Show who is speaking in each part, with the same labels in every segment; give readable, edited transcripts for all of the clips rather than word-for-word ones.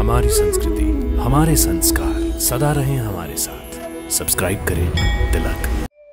Speaker 1: हमारी संस्कृति, हमारे संस्कार सदा रहें हमारे साथ। सब्सक्राइब करें तिलक।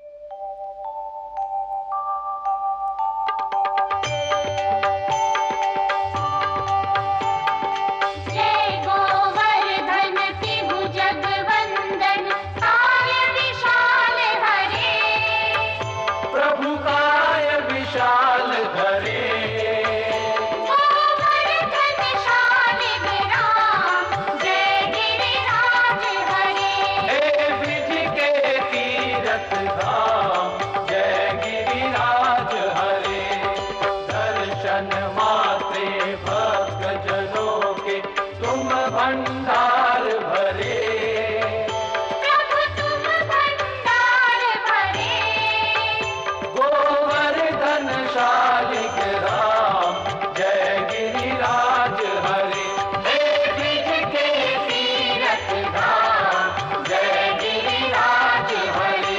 Speaker 2: भंडार भरे प्रभु तुम भंडार भरे, गोवर्धन शालिक राम जय गिरिराज हरे। हे ब्रिज के तीरथ धाम जय गिरिराज हरे।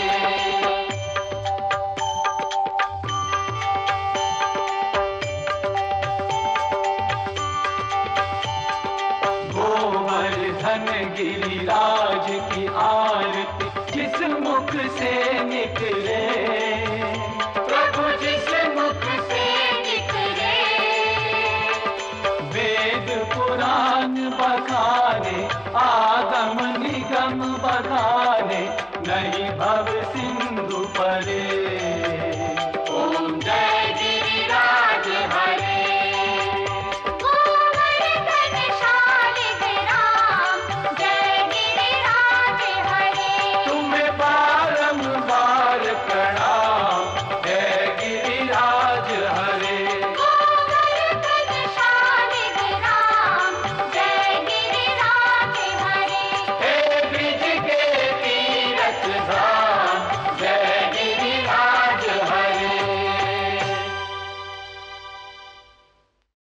Speaker 2: गोवर्धन गिरिराज की आरती जिस मुख से निकले, प्रभु जिस मुख से